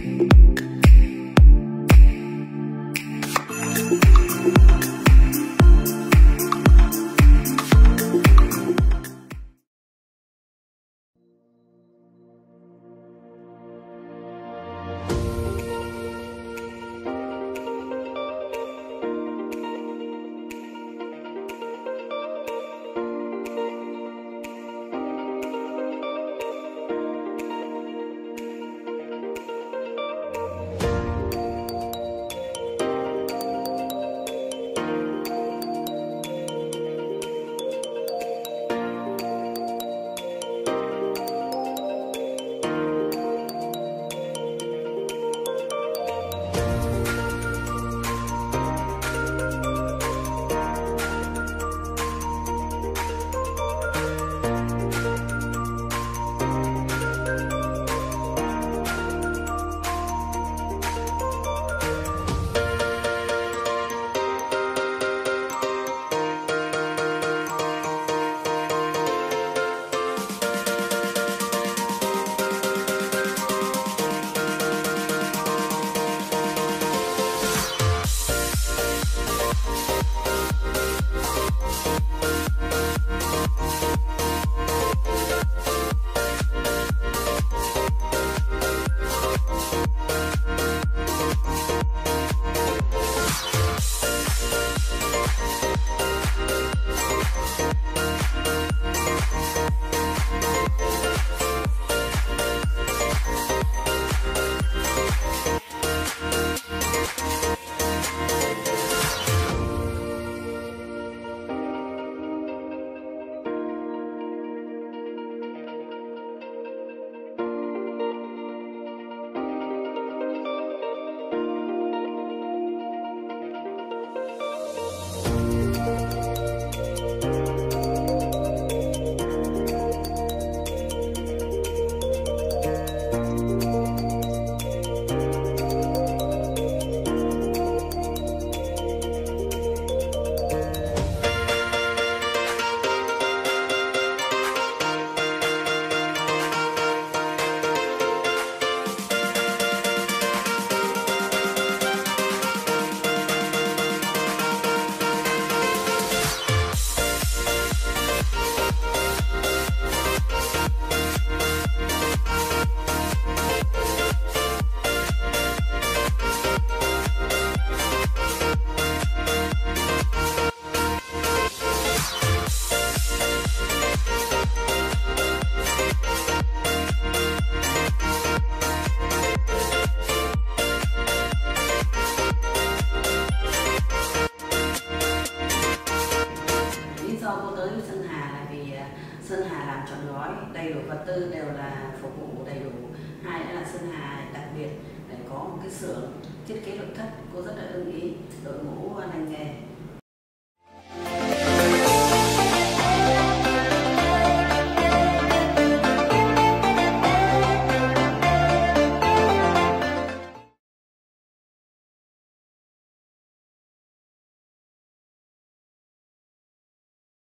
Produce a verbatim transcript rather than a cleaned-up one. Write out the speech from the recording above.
Sơn Hà làm trọn gói, đầy đủ vật tư đều là phục vụ đầy đủ. Hai nữa là Sơn Hà đặc biệt để có một cái xưởng thiết kế nội thất, cô rất là ưng ý đội ngũ ngành nghề.